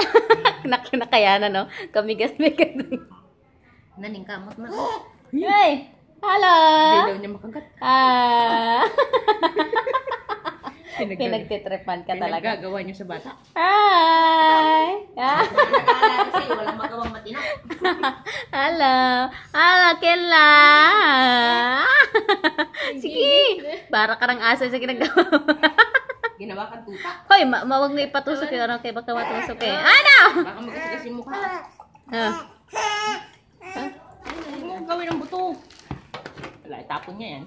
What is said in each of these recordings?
Kinakayanan, no? Kamigas-migas. Naning kamot na. Hey! Hello! Hindi daw niya makagat. Pinagtitripan ka talaga. Pinagagawa niyo sa bata. Hi! Nag-aalala kasi walang magawang matino. Hello! Hello, Killa! Sige! Para ka ng aso sa ginagawa. Ginawa kang tuta. Hoy, mawag nga ipatusok yung ano, kaya baka matusok eh. Ano? Baka magkasigasin mo ka. Huwag mo gawin ang buto. Wala, itapon niya yan.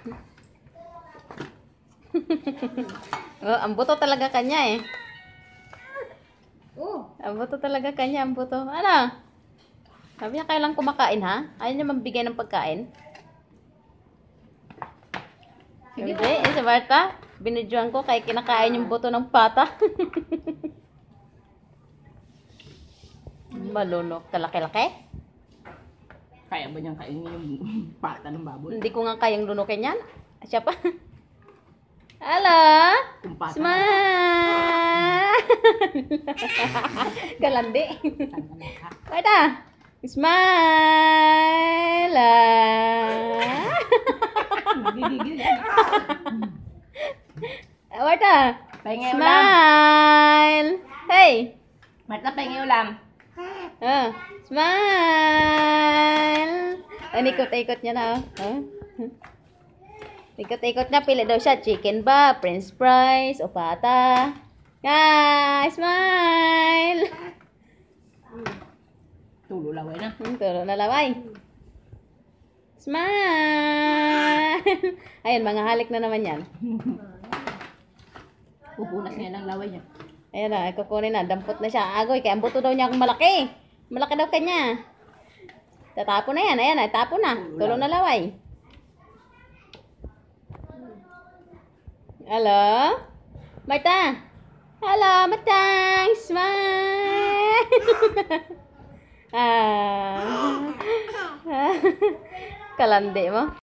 Oh, ang buto talaga kanya eh. Oh. Ang buto talaga kanya, ang buto. Ano? Sabi niya kailang kumakain ha? Ayaw niya mabigay ng pagkain. Hindi, sa Marta. Binidyoan ko kaya kinakain yung buto ng pata. Malunok. Kalaki-laki? Kaya ba niyang kainin yung pata ng baboy? Hindi ko nga kayang lunukin yan. Siya pa. Hello? Smile! Kalandi. Wait Smile! Nagigigil yan. Wait Pahinga ulam. Smile! Hey! Marta, pahinga ulam. Smile! Ikot-ikot niya na. Ikot-ikot niya. Pili daw siya. Chicken ba? French fries? O pata? Smile! Tulo laway na. Tulo na laway. Smile! Ayun, mga halik na naman yan. Pupunas niya ng laway niya. Ayan na, kukunin na. Dampot na siya. Agoy, kaya ang buto daw niya malaki. Malaki daw kanya. Tatapon na yan. Ayan na, tapon na. Tulo na laway. Hello? Marta? Hello, Marta! Smile! Kalandi mo.